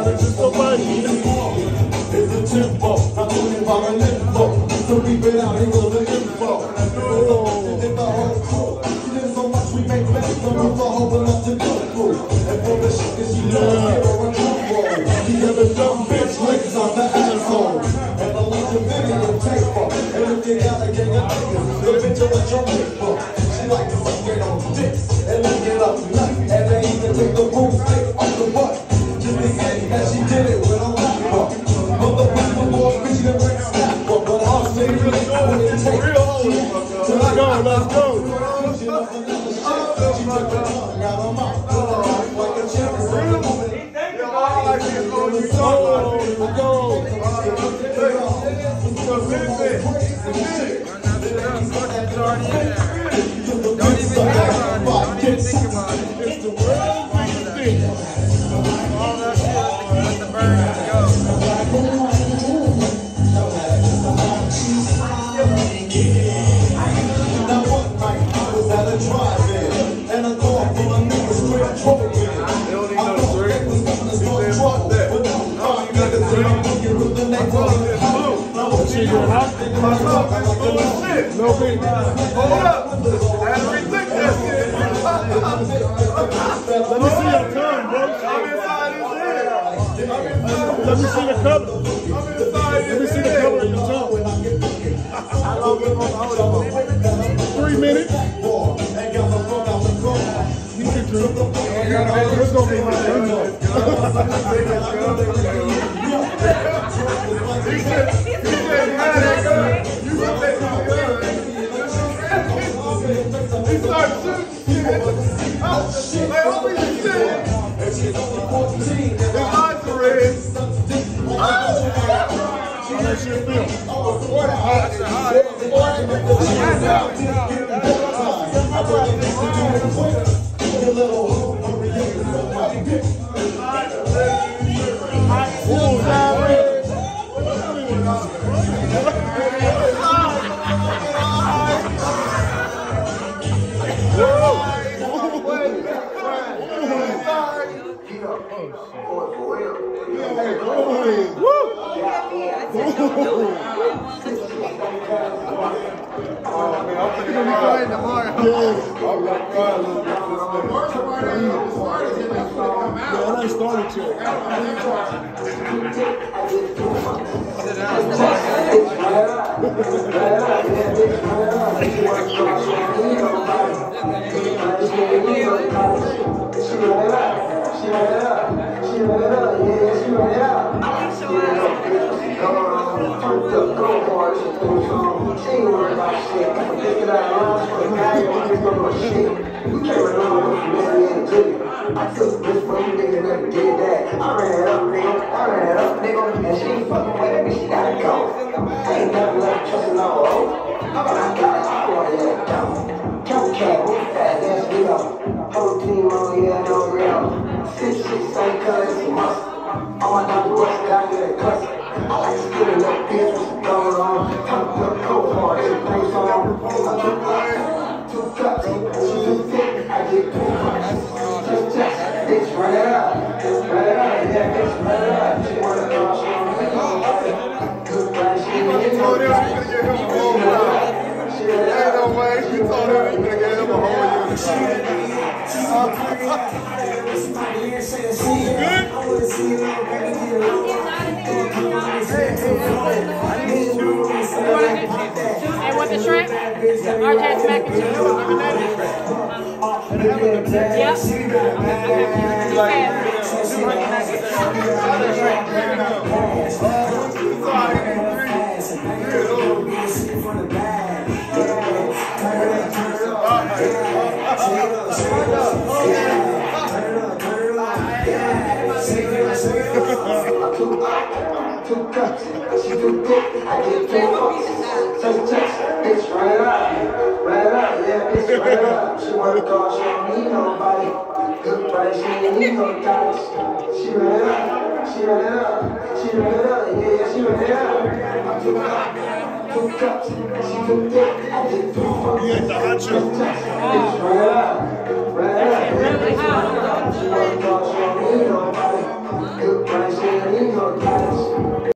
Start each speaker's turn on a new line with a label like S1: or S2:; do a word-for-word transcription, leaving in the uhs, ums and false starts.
S1: just somebody. It's a tempo. I'm talking about a limbo. So keep it out, here goes the info. Oh. Did the whole crew. She did so much, we make best from her for hoping up to go through. And for the shit that she loves, give her a drum roll. She never dumb bitch, licks on the asshole. And I love the video tape her. And if you got a gang of niggas, the bitch will let your dick for. She like to suck it on dicks and lick it up nuts. And they even take the broomstick off the butt. Just to say that she did it with a laptop. Motherfucker, boy, bitch, you never snap. But I'll say you really know what it takes. Let's go, let's go. She took the tongue out of my mouth like a cherry. It's the world thing.
S2: All that shit, let the birds go.
S1: Now one night I was at a drive-in and a car full of niggas straight drove in. I thought they was gonna start trouble, but no five niggas in a boogie with the neck on it. Now what you doing? I'm talking like a little shit. No big. Hold up. And rethink that shit. Let me see your tongue, bro. I'm inside his head. Let me see the color. I'm inside Let me see the color of your tongue. Three minutes. You can drink. It's gonna be my turn. He said, he said, you He started shooting shit. Oh shit. Like, what were you saying? And she's only fourteen. His eyes are red. How that shit feel? I started to.
S3: I took this from you, nigga, never did that. I ran it up, nigga. I ran it up, nigga. And she ain't fucking with me, she gotta go. I ain't never left trusting no hoe. But I got it, I want to let it go. Count cat, move fast, ass real. Whole team on here, no real. Six, six, same color, it's a must. All my dogs bust, got me a cuss. I like to get a little bitch with some going on. Talk to a cold hard, everything's on. I took two cups, she too thick, I get two cups. Bitch, run it up, run it up, yeah, bitch, run it up. She wanna go, she wanna go. Good friend, she ain't no time. She run it up, she run it up. Ain't no way, she told her we could get him a whole year.
S4: Hey, want the shrimp? R J's mac and cheese. Yep.
S3: Two cups, she too thick, I get two cups. Touch, touch, bitch, run it up, run it up, yeah, bitch, run it up. She wanna call, she don't need nobody. Good price, she ain't need no dollars. She run it up, she run it up, she run it up, yeah, yeah, she run it up. Two cups, two cups, she too thick, I get two cups. Touch, touch, bitch, run it up, run it up, yeah, bitch, run it up. She wanna call, she don't need nobody.